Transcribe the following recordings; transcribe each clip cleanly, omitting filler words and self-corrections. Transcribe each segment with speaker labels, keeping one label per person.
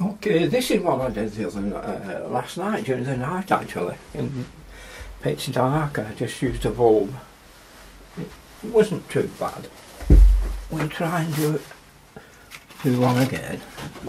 Speaker 1: Okay, this is what I did the other last night, during the night actually. In pitch dark, I just used a bulb. It wasn't too bad. We'll try and do one again.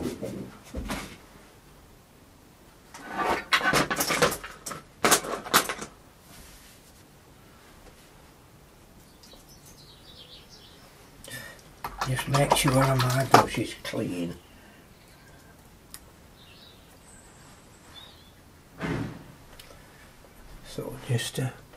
Speaker 1: Just make sure my brush is clean. So just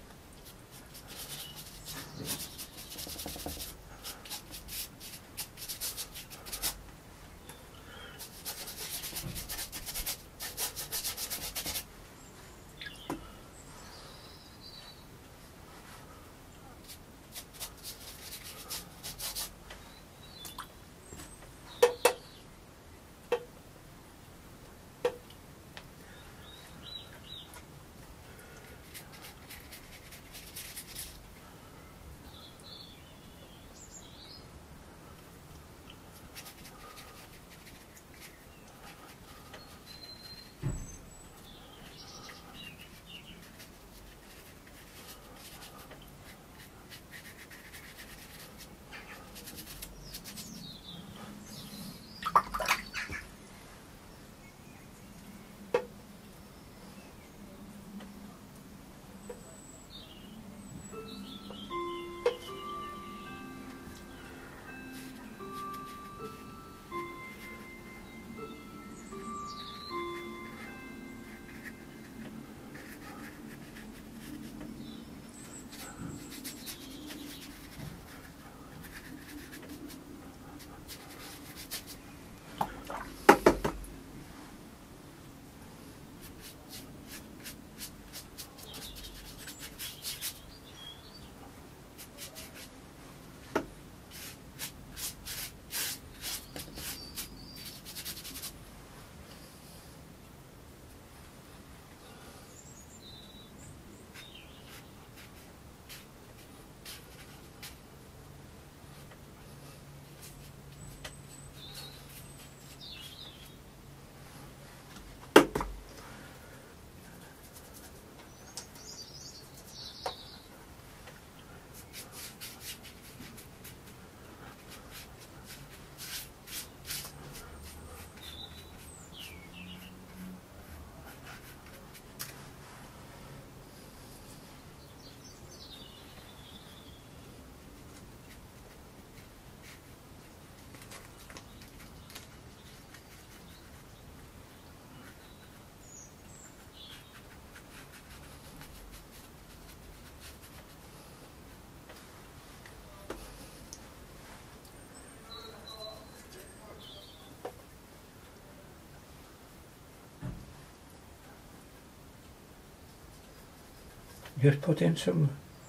Speaker 1: just put in some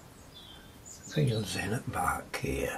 Speaker 1: fields in at back here.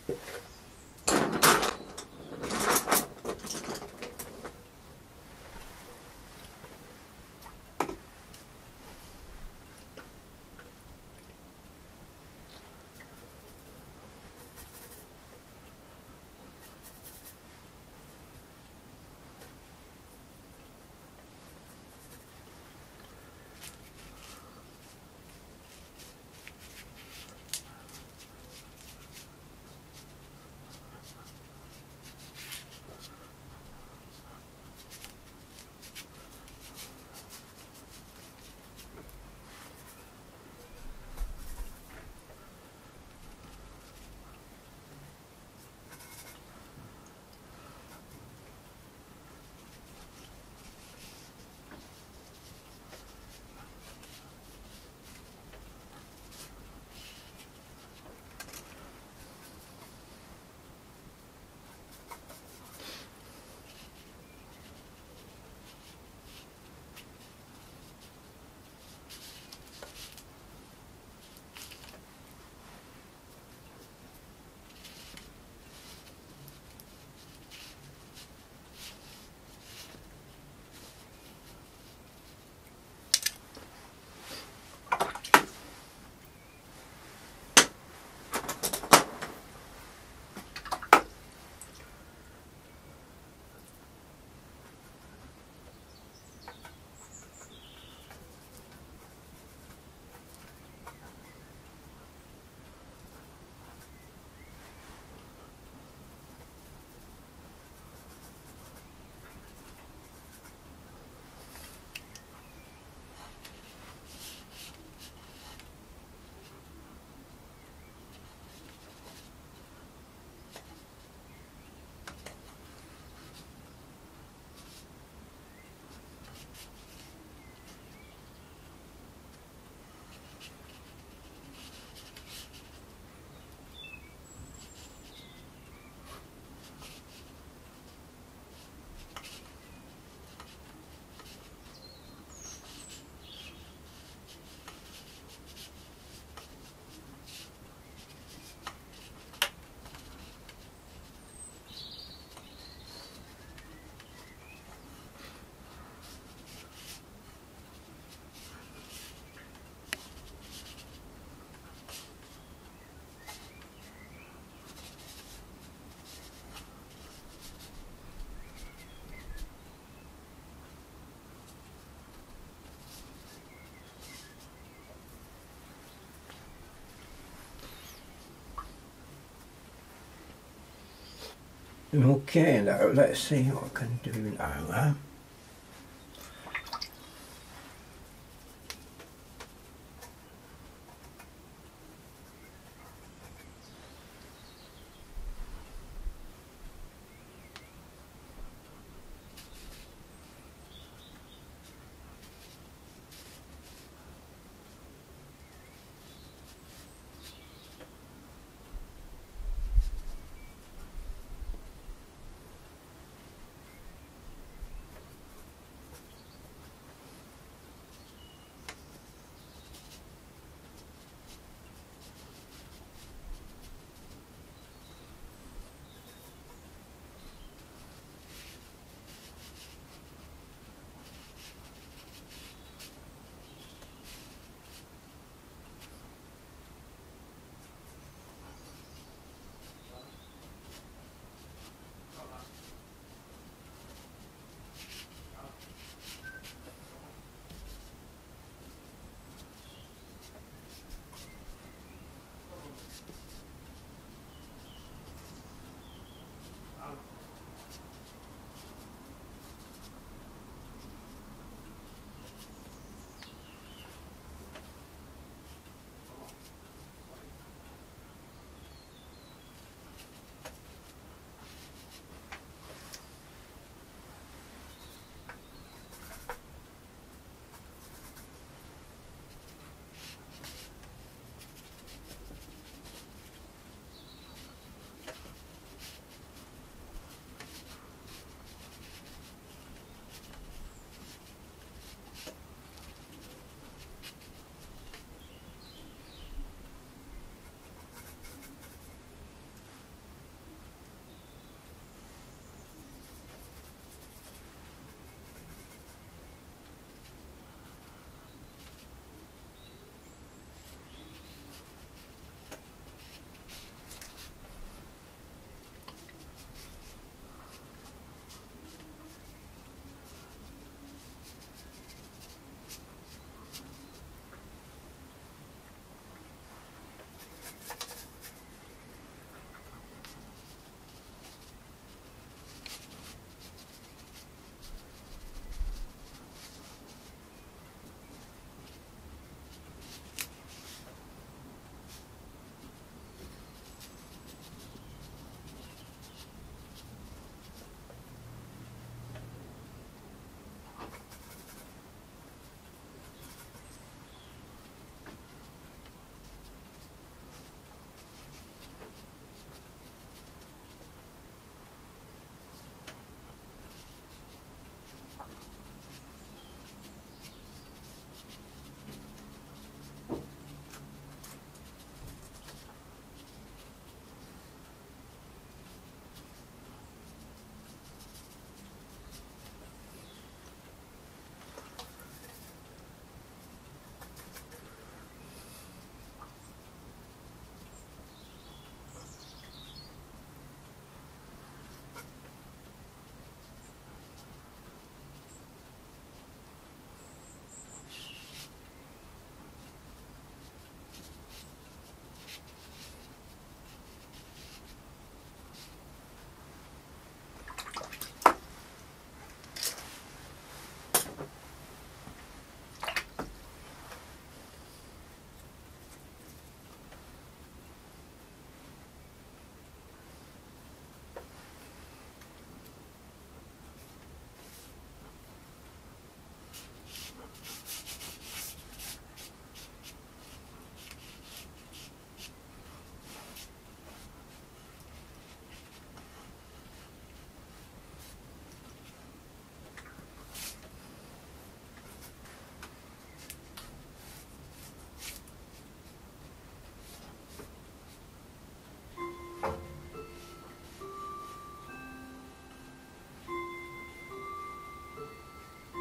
Speaker 1: Okay, now let's see what I can do now.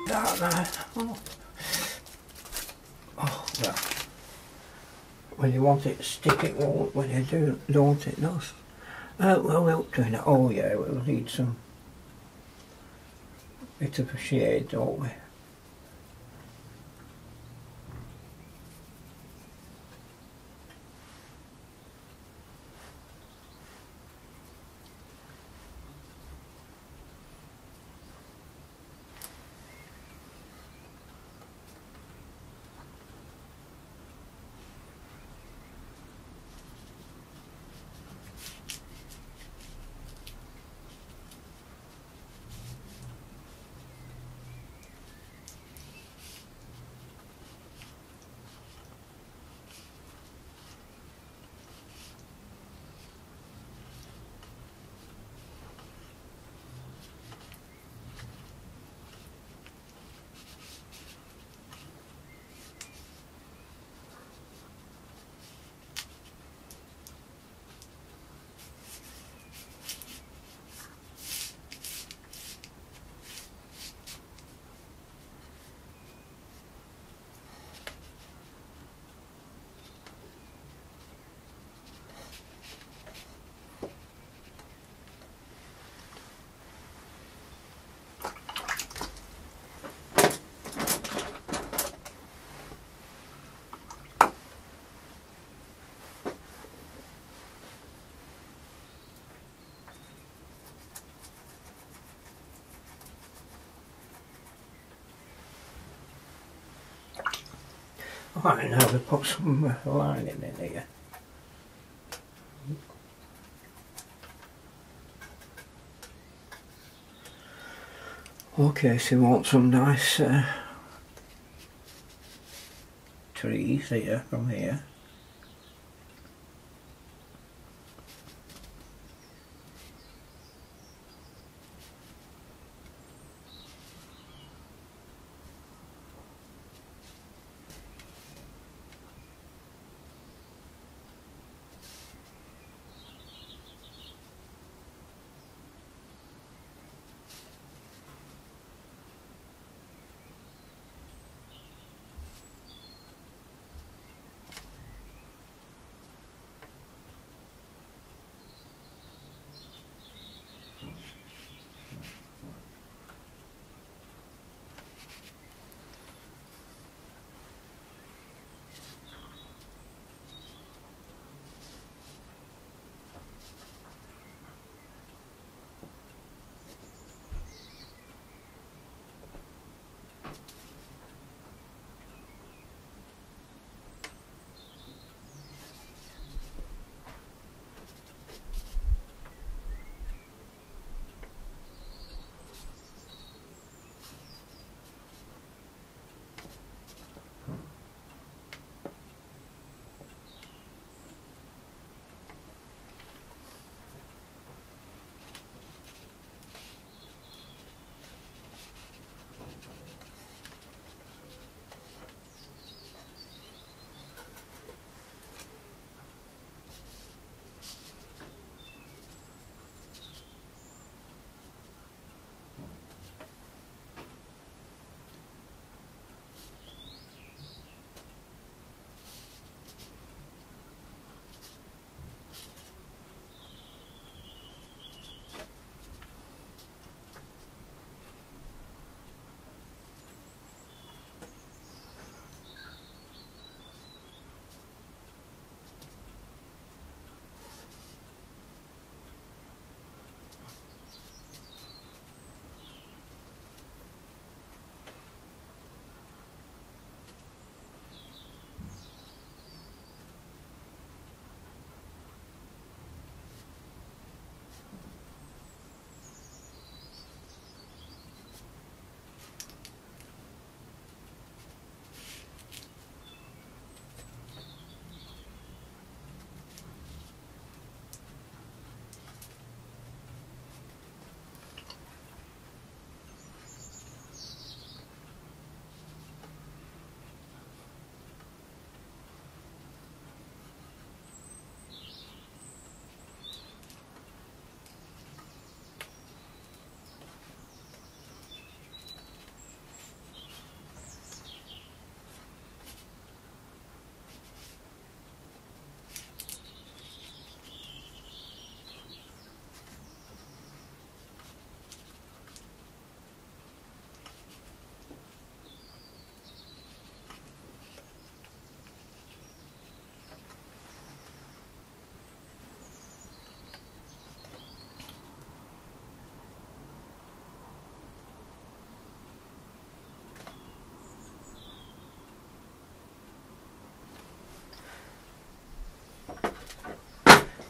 Speaker 1: that now. Oh, yeah. When you want it, stick it won't. When you don't, it does. Well, we're doing it. Oh yeah, we'll need some bit of a shade, don't we? Right, now we put some lining in here. Okay, so we want some nice trees here from here.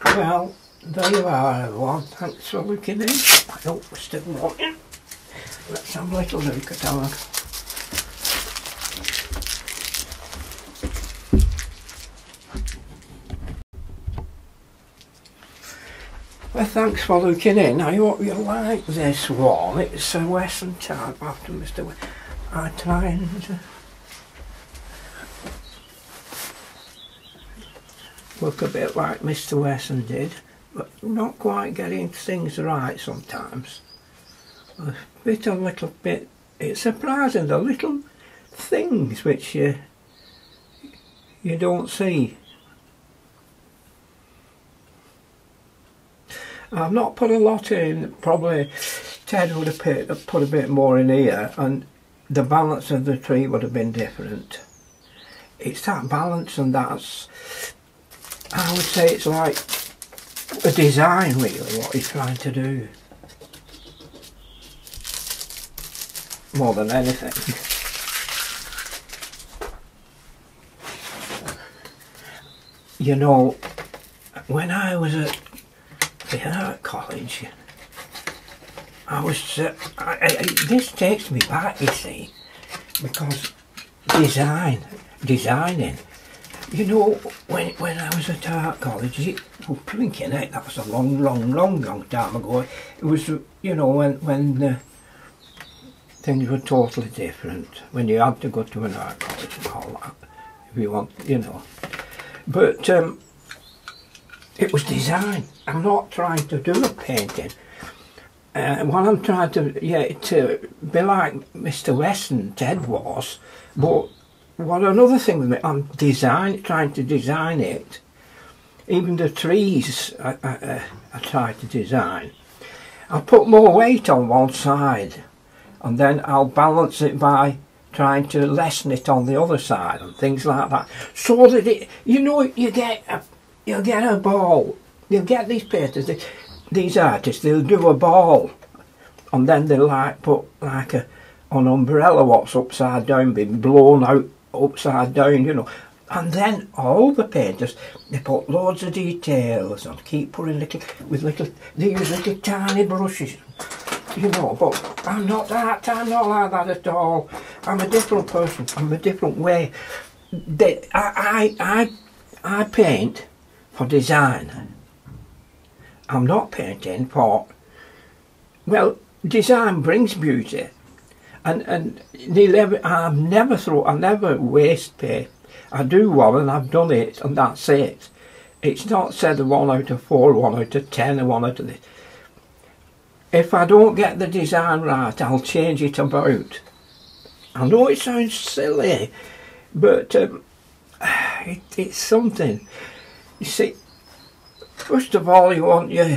Speaker 1: Well, there you are everyone, thanks for looking in. I hope we're still watching. Let's have a little look at our well, thanks for looking in. I hope you like this one. It's a Wesson type after Mr. I try and look a bit like Mr. Wesson did, but not quite getting things right sometimes. A little bit, it's surprising the little things which you don't see. I've not put a lot in, probably Ted would have put a bit more in here and the balance of the tree would have been different. It's that balance, and that's, I would say it's like a design really what he's trying to do. More than anything. You know, when I was at the art college, I was, this takes me back, you see, because designing, you know, when I was at art college, blinking heck, that was a long time ago. It was, you know, when things were totally different, when you had to go to an art college and all that, if you want, you know. But it was design. I'm not trying to do a painting. What I'm trying to, to be like Mr. Wesson, Ted was, but what another thing with me, I'm trying to design it. Even the trees I try to design. I'll put more weight on one side and then I'll balance it by trying to lessen it on the other side and things like that. So that it, you know, you get a ball. You'll get these painters, these artists, they'll do a ball and then they'll like put like an umbrella what's upside down, being blown out upside down, you know. And then all the painters, they put loads of details and keep putting they use little tiny brushes, you know. But I'm not like that at all. I'm a different person, I'm a different way. I paint for design. I'm not painting for, well, design brings beauty, and I never waste paint. I do one and I've done it and that's it. It's not said a 1 out of 4, 1 out of 10, a 1 out of this. If I don't get the design right, I'll change it about. I know it sounds silly, but it's something. You see, first of all, you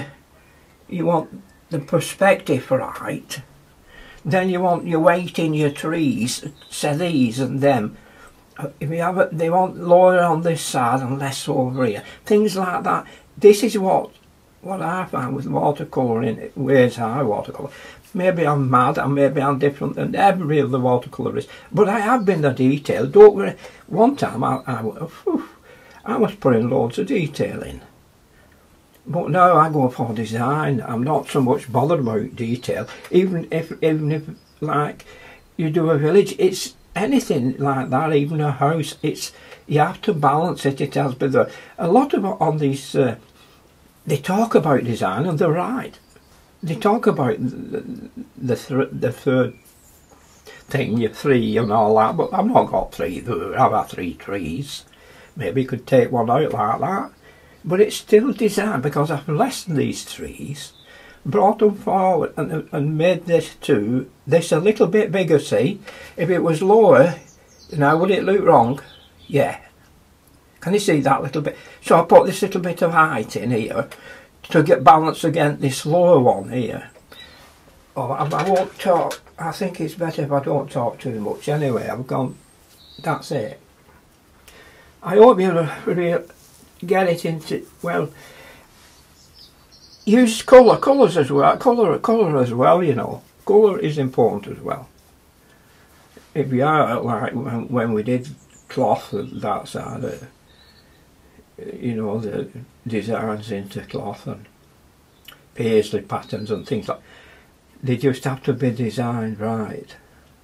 Speaker 1: want the perspective right. Then you want your weight in your trees, say these and them. If you have it, they want lower on this side and less over here. Things like that. This is what I find with watercolouring, ways I watercolour. Maybe I'm mad, and maybe I'm different than every other watercolour is. But I have been the detail. Don't worry. One time I was putting loads of detail in. But now I go for design. I'm not so much bothered about detail. Even if like you do a village, it's anything like that, even a house, you have to balance it. It has been a lot of on these they talk about design and they're right. They talk about the third thing, your 3 and all that, but I've not got 3 there. I've had 3 trees. Maybe you could take one out like that, but it's still design because I've lessened these trees, brought them forward and made this a little bit bigger. See, if it was lower, now would it look wrong? Yeah. Can you see that little bit? So I put this little bit of height in here to get balance against this lower one here. Oh, I won't talk. I think it's better if I don't talk too much. Anyway, I've gone. That's it. I hope you really get it into, well, use colours as well, colour as well, you know. Colour is important as well. If you are like when we did cloth that side, you know, the designs into cloth and paisley patterns and things like, they just have to be designed right.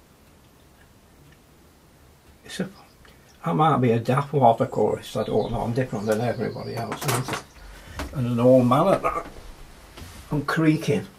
Speaker 1: So, I might be a daft watercolourist, I don't know, I'm different than everybody else. And an old man at that. I'm creaking.